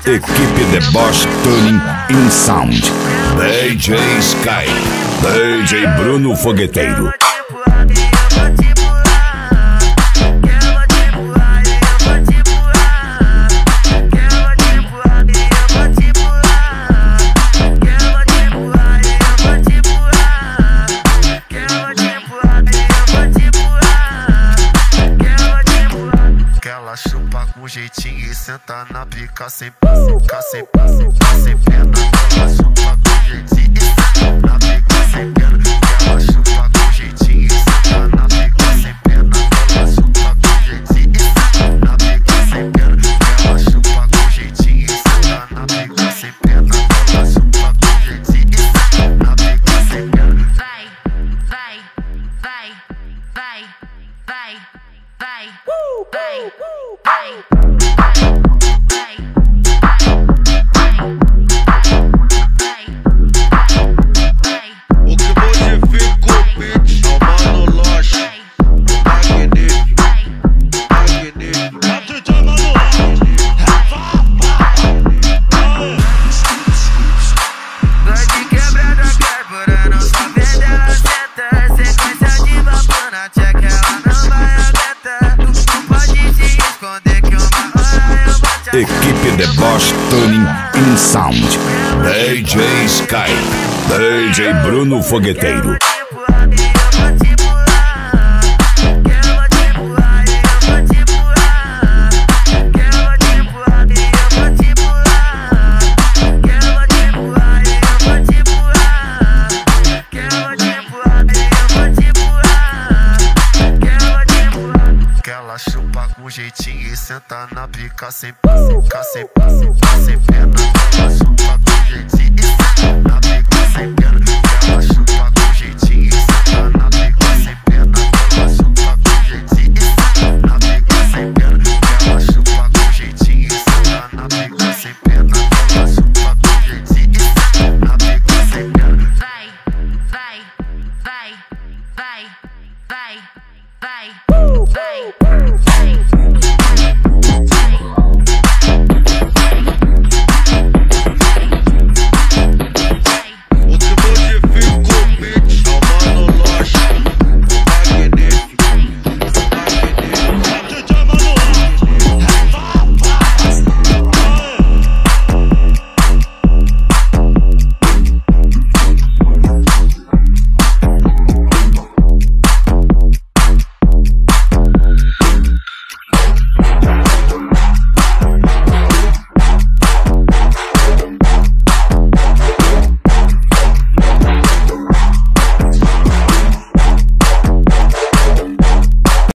Equipe The Boss Tuning in Sound. DJ Skype. DJ Bruno Fogueteiro. Chupa com jeitinho e senta na pica sem pena. Ela chupa com jeitinho e senta na pica sem pena. Ela chupa com jeitinho e senta na pica sem pena. Ela chupa com jeitinho e senta na pica sem pena. Ela chupa com jeitinho e senta na pica sem pena. Ela chupa com jeitinho e senta na pica sem pena. Vai, vai, vai, vai, vai, vai, vai, vai. O que modifica o beat é o mano loja. Magnífico, magnífico. Vai de quebra da carburando, só vender a seta. Sequência de vapor na tcheca, ela não vai aguentar. Não pode se esconder que uma hora eu vou te Equipe The Boss Tuning in Sound. DJ Skype. DJ Bruno Fogueteiro. Ela chupa com jeitinho e senta na pica sem pena. Ela chupa com jeitinho e senta na pica sem pena. Ela chupa com jeitinho e senta na pica sem pena. Ela chupa com jeitinho e senta na pica sem pena. Ela chupa com jeitinho e senta na pica sem pena. Ela chupa com jeitinho e senta na pica sem pena. Vai, vai, vai, vai, vai, vai, vai, vai, vai.